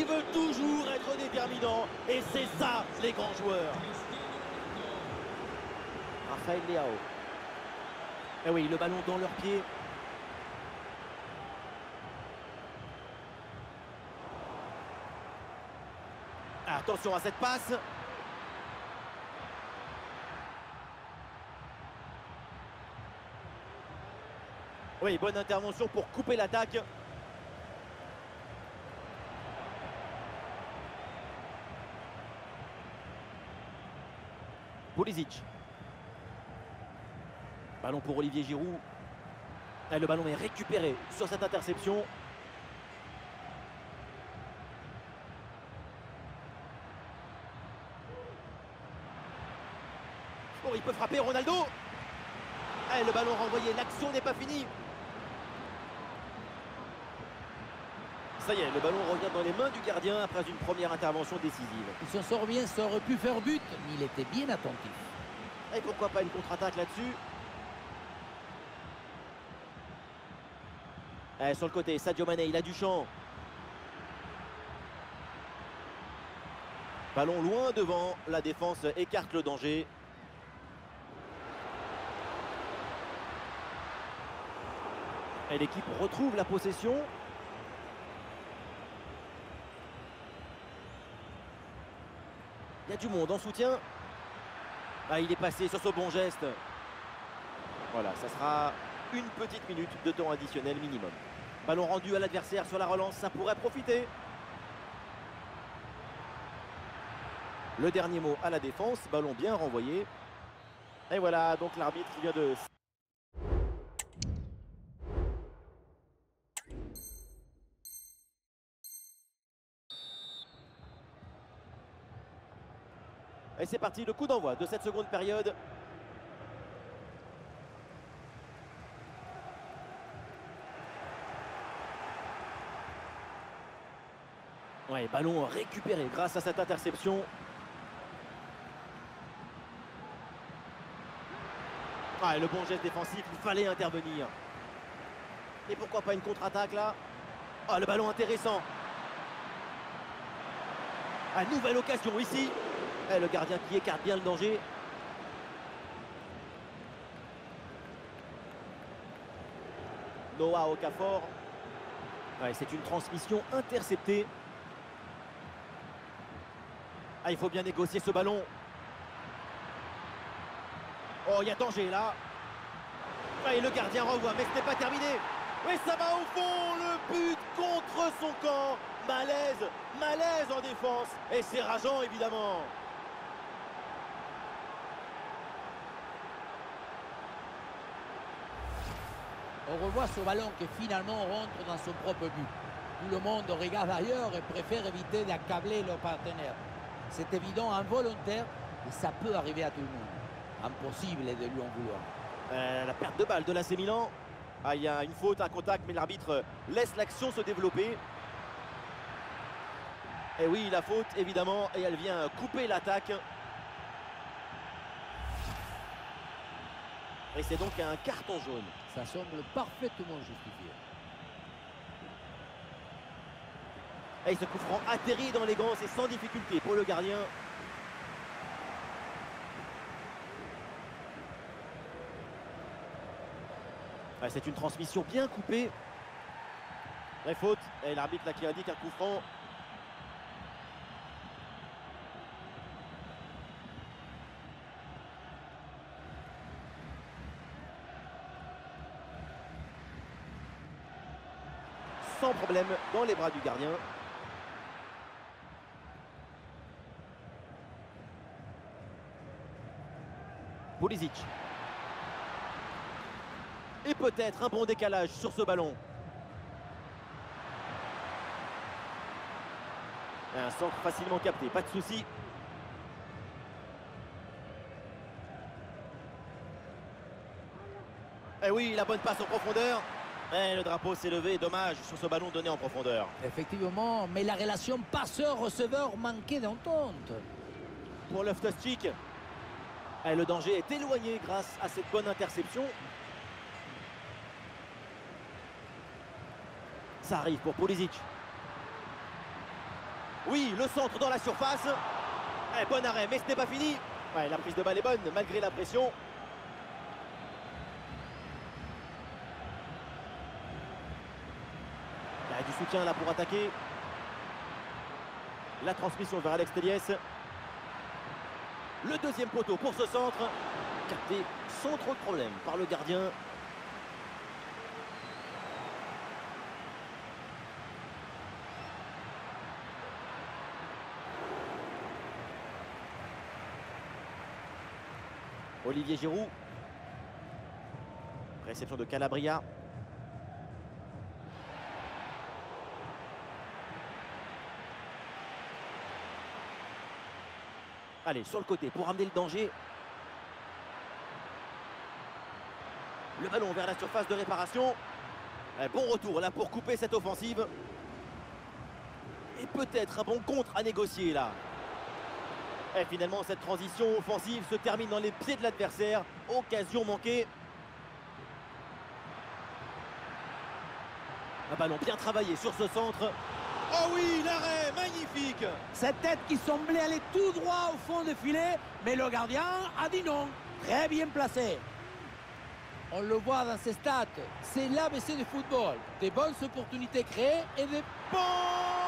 veut toujours être déterminant. Et c'est ça, les grands joueurs. Rafael Leao. Et oui, le ballon dans leurs pieds. Attention à cette passe. Oui, bonne intervention pour couper l'attaque. Pulisic. Ballon pour Olivier Giroud. Et le ballon est récupéré sur cette interception. Oh, il peut frapper Ronaldo. Et le ballon renvoyé, l'action n'est pas finie. Ça y est, le ballon revient dans les mains du gardien après une première intervention décisive. Il s'en sort bien, ça aurait pu faire but, mais il était bien attentif. Et pourquoi pas une contre-attaque là-dessus. Sur le côté, Sadio Mané, il a du champ. Ballon loin devant, la défense écarte le danger. Et l'équipe retrouve la possession. Il y a du monde en soutien. Ah, il est passé sur ce bon geste. Voilà, ça sera une petite minute de temps additionnel minimum. Ballon rendu à l'adversaire sur la relance, ça pourrait profiter. Le dernier mot à la défense, ballon bien renvoyé. Et voilà, donc l'arbitre vient de... Et c'est parti, le coup d'envoi de cette seconde période. Ouais, ballon récupéré grâce à cette interception. Ah, et le bon geste défensif, il fallait intervenir. Et pourquoi pas une contre-attaque là? Ah, le ballon intéressant. Ah, nouvelle occasion ici. Et le gardien qui écarte bien le danger. Noah Okafor. Ouais, c'est une transmission interceptée. Ah, il faut bien négocier ce ballon. Oh, il y a danger là. Ah, et le gardien renvoie, mais ce n'est pas terminé. Oui, ça va au fond, le but contre son camp. Malaise, malaise en défense. Et c'est rageant évidemment. On revoit ce ballon qui finalement rentre dans son propre but. Tout le monde regarde ailleurs et préfère éviter d'accabler leur partenaire. C'est évident, involontaire, et ça peut arriver à tout le monde. Impossible de lui en vouloir. La perte de balle de l'AC Milan. Ah, il y a une faute, un contact, mais l'arbitre laisse l'action se développer. Et oui, la faute, évidemment, et elle vient couper l'attaque. Et c'est donc un carton jaune. Ça semble parfaitement justifié. Et ce coup franc atterrit dans les gants, c'est sans difficulté pour le gardien. Ouais, c'est une transmission bien coupée. Vraie faute. Et l'arbitre là qui indique un coup franc. Sans problème dans les bras du gardien. Pulisic. Et peut-être un bon décalage sur ce ballon. Un centre facilement capté, pas de souci. Et oui, la bonne passe en profondeur. Et le drapeau s'est levé, dommage sur ce ballon donné en profondeur. Effectivement, mais la relation passeur-receveur manquait d'entente. Pour Loftus-Cheek. Et le danger est éloigné grâce à cette bonne interception. Ça arrive pour Pulisic. Oui, le centre dans la surface. Bon arrêt, mais ce n'est pas fini. Ouais, la prise de balle est bonne, malgré la pression. Il y a du soutien là pour attaquer. La transmission vers Alex Telles. Le deuxième poteau pour ce centre. Capté sans trop de problème par le gardien. Olivier Giroud. Réception de Calabria. Allez, sur le côté pour amener le danger. Le ballon vers la surface de réparation. Bon retour là pour couper cette offensive. Et peut-être un bon contre à négocier là. Et finalement, cette transition offensive se termine dans les pieds de l'adversaire. Occasion manquée. Un ballon bien travaillé sur ce centre. Oh oui, l'arrêt, magnifique. Cette tête qui semblait aller tout droit au fond du filet, mais le gardien a dit non. Très bien placé. On le voit dans ses stats. C'est l'ABC du football. Des bonnes opportunités créées et des bons